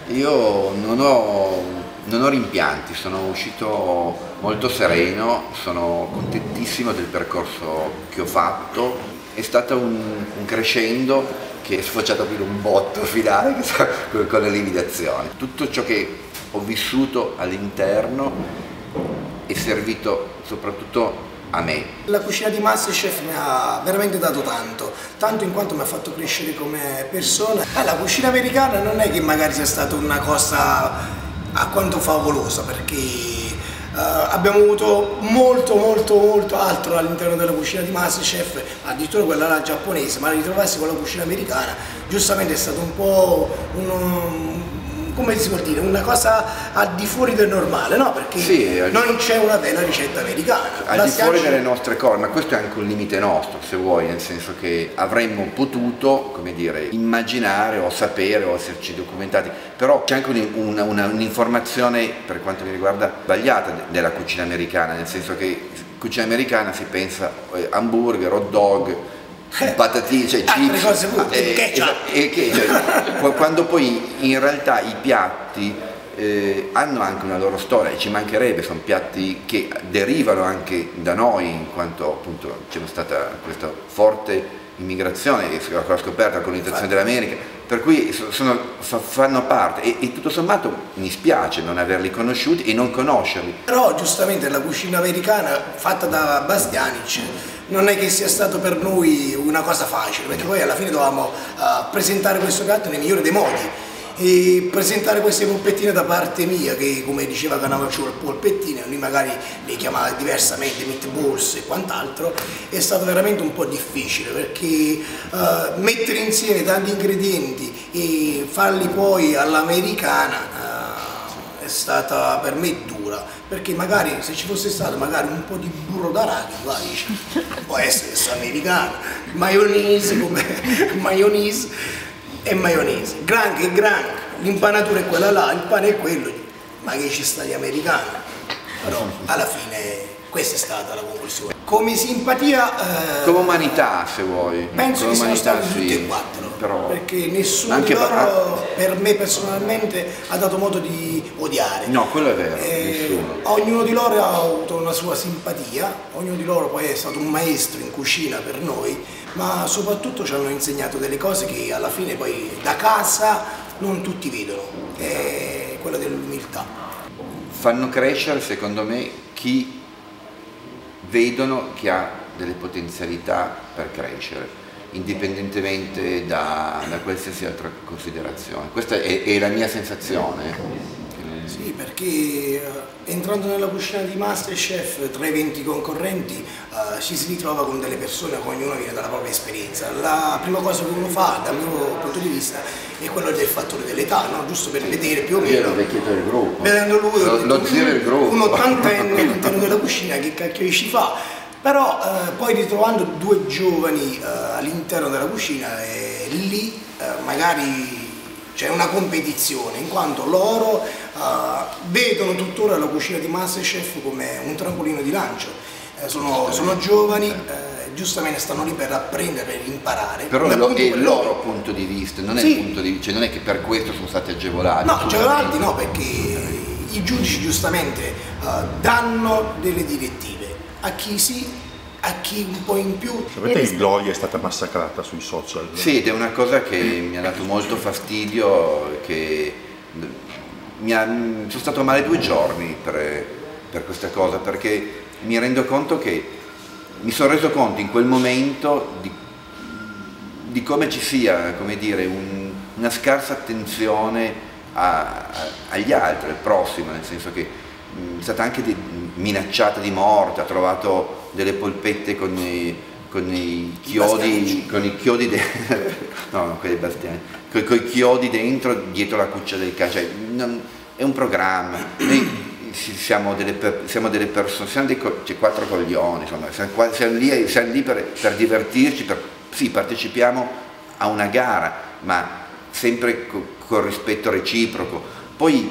Io non ho rimpianti, sono uscito molto sereno, sono contentissimo del percorso che ho fatto, è stato un crescendo che è sfociato in un botto finale con l'eliminazione. Tutto ciò che ho vissuto all'interno è servito soprattutto a me. La cucina di MasterChef mi ha veramente dato tanto in quanto mi ha fatto crescere come persona. La cucina americana non è che magari sia stata una cosa a quanto favolosa, perché abbiamo avuto molto altro all'interno della cucina di MasterChef, addirittura quella là giapponese, ma ritrovarsi con la cucina americana giustamente è stato un po' come si vuol dire, una cosa al di fuori del normale, no? Perché sì, non c'è una vera ricetta americana. Al di fuori delle nostre cose, ma questo è anche un limite nostro, se vuoi, nel senso che avremmo potuto, come dire, immaginare o sapere o esserci documentati, però c'è anche un'informazione, per quanto mi riguarda, sbagliata della cucina americana, nel senso che cucina americana si pensa hamburger, hot dog, patatine, cioè chips, quando poi in realtà i piatti hanno anche una loro storia, e ci mancherebbe, sono piatti che derivano anche da noi, in quanto appunto c'è stata questa forte immigrazione che ha scoperto la colonizzazione dell'America, per cui fanno parte e tutto sommato mi spiace non averli conosciuti e non conoscerli. Però giustamente la cucina americana fatta da Bastianic non è che sia stato per noi una cosa facile, perché poi alla fine dovevamo presentare questo piatto nel migliore dei modi e presentare queste polpettine da parte mia, che come diceva Cannavacciuolo, polpettine, lui magari le chiamava diversamente, meatballs e quant'altro, è stato veramente un po' difficile, perché mettere insieme tanti ingredienti e farli poi all'americana è stata per me dura, perché magari se ci fosse stato magari un po' di burro d'arachidi, può essere americano, maionese come maionese e maionese, granché è granché, l'impanatura è quella là, il pane è quello, ma che ci sta di americano? Però alla fine questa è stata la conclusione. Come simpatia, come umanità, se vuoi, penso come che siano umanità, stati tutti e quattro, però perché nessuno di loro per me personalmente ha dato modo di odiare. No, quello è vero, nessuno. Ognuno di loro ha avuto una sua simpatia, ognuno di loro poi è stato un maestro in cucina per noi, ma soprattutto ci hanno insegnato delle cose che alla fine poi da casa non tutti vedono, è quella dell'umiltà. Fanno crescere, secondo me, chi vedono che ha delle potenzialità per crescere, indipendentemente da qualsiasi altra considerazione. Questa è la mia sensazione. Sì, perché entrando nella cucina di MasterChef tra i 20 concorrenti ci si ritrova con delle persone, ognuno viene dalla propria esperienza. La prima cosa che uno fa, dal mio punto di vista, è quello del fattore dell'età, no? Giusto per vedere più o meno. Io ero il vecchietto del gruppo. Vedendo lui, lo zio del gruppo. Un ottantenne all'interno della cucina, che cacchio ci fa? Però poi ritrovando due giovani all'interno della cucina, lì magari c'è una competizione, in quanto loro vedono tuttora la cucina di MasterChef come un trampolino di lancio. Sono giovani, giustamente stanno lì per apprendere, per imparare. Però è il loro punto di vista, non è il punto di vista, cioè non è che per questo sono stati agevolati. No, agevolati no, perché i giudici giustamente danno delle direttive a chi sì, a chi un po' in più. Sapete che Gloria è stata massacrata sui social? Sì, ed è una cosa che mi ha dato molto fastidio, che sono stato male 2 giorni per questa cosa, perché mi rendo conto che mi sono reso conto in quel momento di come ci sia, come dire, una scarsa attenzione agli altri, al prossimo, nel senso che è stata anche minacciata di morte, ha trovato delle polpette con i chiodi no, quelli Bastiani, con i chiodi dentro, dietro la cuccia del cane, cioè, è un programma. Noi siamo delle persone, siamo cioè, 4 coglioni, insomma, siamo lì per divertirci, sì, partecipiamo a una gara, ma sempre con rispetto reciproco. Poi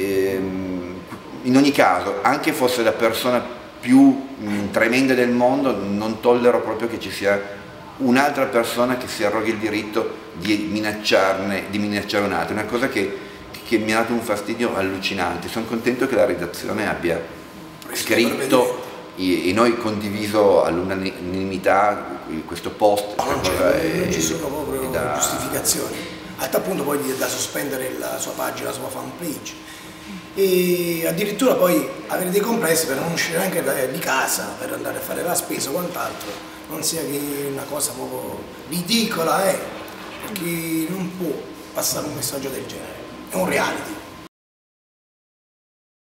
in ogni caso, anche fosse la persona più tremenda del mondo, non tollero proprio che ci sia un'altra persona che si arroghi il diritto di minacciare un'altra. È una cosa che che mi ha dato un fastidio allucinante. Sono contento che la redazione abbia scritto e noi condiviso all'unanimità questo post. Non ci sono proprio giustificazioni, a tal punto poi da sospendere la sua pagina, la sua fanpage, e addirittura poi avere dei complessi per non uscire anche di casa, per andare a fare la spesa o quant'altro, non sia che una cosa proprio ridicola, perché non può passare un messaggio del genere, è un reality.